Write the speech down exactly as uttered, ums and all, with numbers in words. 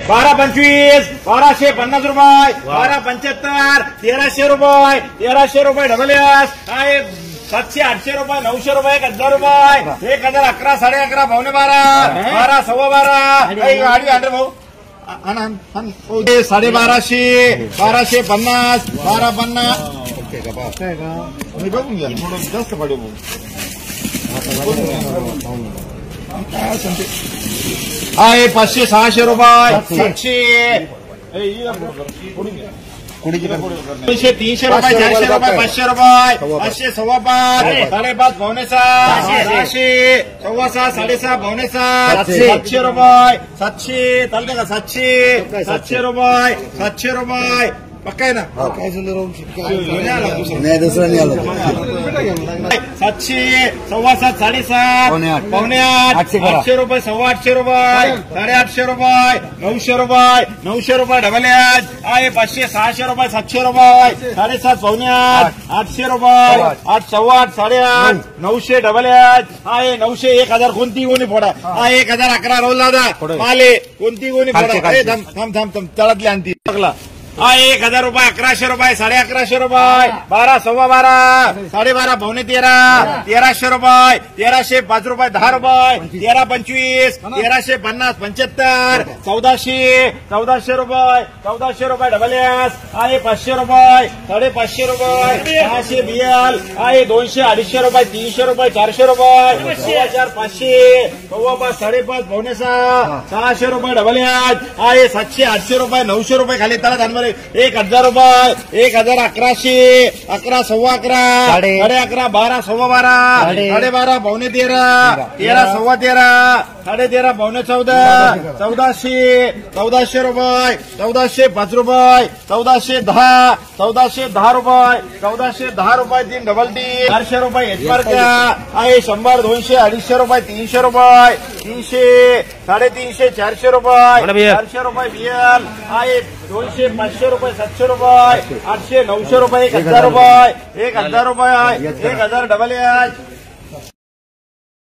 बारा पंचवीस बाराशे पन्नास रुपये बारा पंच्याहत्तर तेराशे रुपये तेराशे रुपये डबल एस आहे सातशे आठशे रुपये नऊशे रुपये एक हजार रुपये एक हजार अकरा साडे अकरा पावणे बारा बारा सव्वा बारा गाडी आणले भाऊ साडे बाराशे बाराशे पन्नास बारा पन्नास बघून घ्या थोडं जास्त पाडू आहे पाचशे सहाशे रुपये सातशे तीनशे तीनशे रुपये चारशे रुपये पाचशे रुपये पाचशे सव्वा पाच साडेपाच पावणे सहा सहाशे सव्वा सहा साडेसहा पावणे सात सातशे रुपये सातशे चालते का सातशे सातशे रुपये सातशे रुपये पक्का आहे ना काय नाही दुसरा नाही आलं सातशे सव्वा सात साडेसात पावणे आठ आठशे रुपये सव्वा आठशे रुपये साडेआठशे रुपये नऊशे रुपये नऊशे रुपये डबल एच आहे पाचशे सहाशे रुपये सातशे रुपये साडेसात पावणे आठ आठशे रुपये आठ सव्वा आठ साडेआठ नऊशे डबल एच आहे नऊशे एक हजार कोणती गोणी फोडा हा एक हजार अकरा रोल दादा माले कोणती गोणी फोडा थांब थांब थांब थांब तळातली आणती बघला हा एक हजार रुपये अकराशे रुपये साडे अकराशे रुपये बारा सव्वा बारा साडेबारा पावणे तेरा तेराशे रुपये तेराशे पाच रुपये दहा रुपये तेरा पंचवीस तेराशे पन्नास पंच्याहत्तर चौदाशे चौदाशे रुपये चौदाशे रुपये डबल एस आहे पाचशे रुपये साडेपाचशे रुपये सहाशे बियाल आहे दोनशे अडीचशे रुपये तीनशे रुपये चारशे रुपये सव्वा चार पाचशे सव्वा पाच साडेपाच पावणे सहा सहाशे रुपये डबल एस आहे सातशे आठशे रुपये नऊशे रुपये खाली त्याला धानवर एक हजार रुपये एक हजार अकराशे अकरा सव्वा अकरा साडे अकरा बारा सव्वा बारा साडे बारा पावणे तेरा तेरा सव्वा तेरा साडे तेरा पावणे चौदा चौदाशे चौदाशे रुपये चौदाशे पाच रुपये चौदाशे दहा चौदाशे दहा रुपये चौदाशे दहा रुपये तीन डबल टी चारशे रुपये एचपारच्या आहे शंभर दोनशे अडीचशे रुपये तीनशे रुपये तीनशे साडेतीनशे चारशे रुपये चारशे रुपये बियल आहे दोनशे पाचशे रुपये सातशे रुपये आठशे नऊशे रुपये एक हजार रुपये एक हजार रुपये एक हजार डबल एच